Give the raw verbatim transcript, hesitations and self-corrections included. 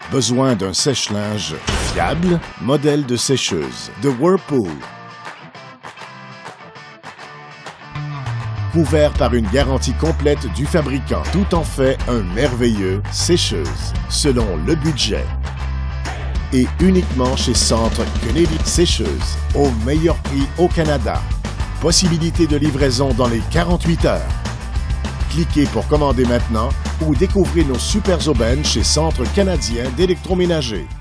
Besoin d'un sèche-linge fiable? Modèle de sécheuse de Whirlpool. Couvert par une garantie complète du fabricant, tout en fait un merveilleux sécheuse, selon le budget. Et uniquement chez Centre Kennedy Sécheuse, au meilleur prix au Canada. Possibilité de livraison dans les quarante-huit heures. Cliquez pour commander maintenant ou découvrez nos super aubaines chez Centre canadien d'électroménager.